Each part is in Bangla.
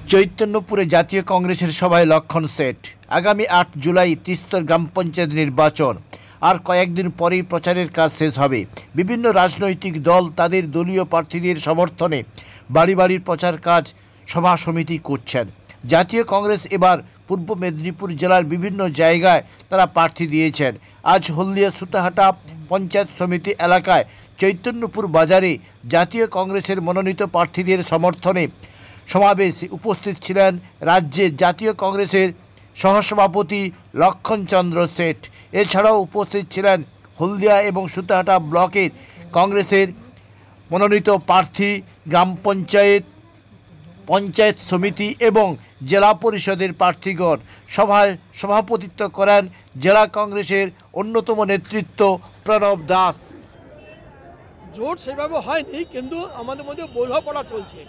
চৈতন্যপুরে জাতীয় কংগ্রেসের সভায় লক্ষণ সেট। আগামী ৮ জুলাই তিস্তর গ্রাম পঞ্চায়েত নির্বাচন, আর কয়েকদিন পরেই প্রচারের কাজ শেষ হবে। বিভিন্ন রাজনৈতিক দল তাদের দলীয় প্রার্থীদের সমর্থনে বাড়ি বাড়ির প্রচার কাজ সভা সমিতি করছেন। জাতীয় কংগ্রেস এবার পূর্ব মেদিনীপুর জেলার বিভিন্ন জায়গায় তারা প্রার্থী দিয়েছেন। আজ হলদিয়া সুতাহাটা পঞ্চায়েত সমিতি এলাকায় চৈতন্যপুর বাজারে জাতীয় কংগ্রেসের মনোনীত প্রার্থীদের সমর্থনে সমাবেশে উপস্থিত ছিলেন রাজ্যের জাতীয় কংগ্রেসের সহসভাপতি লক্ষণচন্দ্র সেঠ। এছাড়াও উপস্থিত ছিলেন হলদিয়া এবং সুতাহাটা ব্লকের কংগ্রেসের মনোনীত প্রার্থী, গ্রাম পঞ্চায়েত, পঞ্চায়েত সমিতি এবং জেলা পরিষদের প্রার্থীগণ। সভায় সভাপতিত্ব করেন জেলা কংগ্রেসের অন্যতম নেতৃত্ব প্রণব দাস। জোট সেভাবে হয়নি, কিন্তু আমাদের মধ্যে বোঝাপড়া চলছে।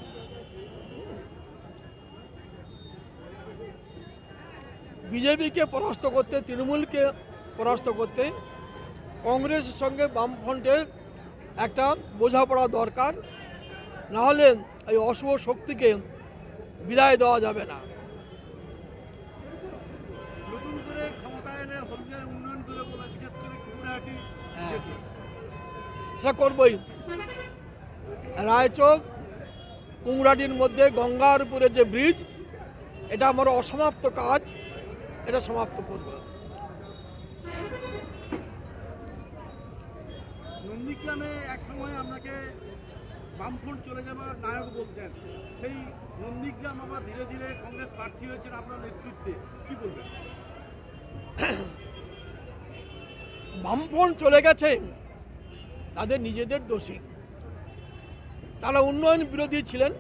বিজেপিকে পরাস্ত করতে, তৃণমূলকে পরাস্ত করতে কংগ্রেসের সঙ্গে বামফ্রন্টের একটা বোঝাপড়া দরকার, নাহলে এই অশুভ শক্তিকে বিদায় দেওয়া যাবে না। সে করবই। রায়চক কুমড়াটির মধ্যে গঙ্গার উপরে যে ব্রিজ, এটা আমার অসমাপ্ত কাজ, এটা সমাপ্ত করব। নন্দীগ্রামে এক সময় আপনাকে বামফ্রন্ট চলে যাবার নায়ক বলতেন, সেই নন্দীগ্রাম আবার ধীরে ধীরে কংগ্রেস প্রার্থী হয়েছেন আপনার নেতৃত্বে, কি বলবেন? বামফ্রন্ট চলে গেছে তাদের নিজেদের দোষী। তারা উন্নয়ন বিরোধী ছিলেন,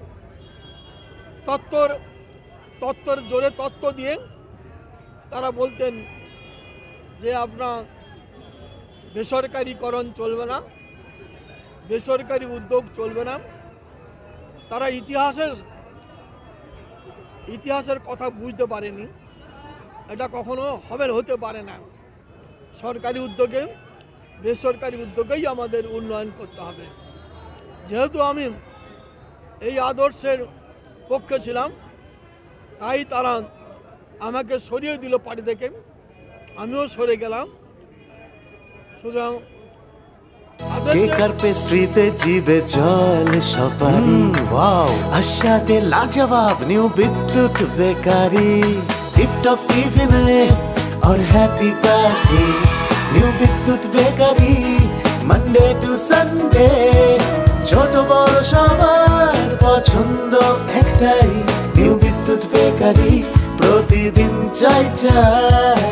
তত্ত্বর জোরে তত্ত্ব দিয়ে তারা বলতেন যে আপনার বেসরকারিকরণ চলবে না, বেসরকারি উদ্যোগ চলবে না। তারা ইতিহাসের কথা বুঝতে পারেনি। এটা কখনো হতে পারে না। সরকারি উদ্যোগে, বেসরকারি উদ্যোগেই আমাদের উন্নয়ন করতে হবে। যেহেতু আমি এই আদর্শের পক্ষে ছিলাম, তাই তারা আমাকে সরিয়ে দিল পার্টি থেকে, আমিও সরে গেলাম। সুতরাং কেকার পেস্ট্রিতে জিবে জল সপারি, ওয়াও আশাতে লাজবাব নিউ বিদ্যুৎ বেকারি, টিপটপ টিফিনে और happy party new Bidyut bakery, Monday to Sunday ছোট বড় সবার পছন্দ একটাই, নিউ বিদ্যুৎ বেকারি প্রতিদিন চাই চাই।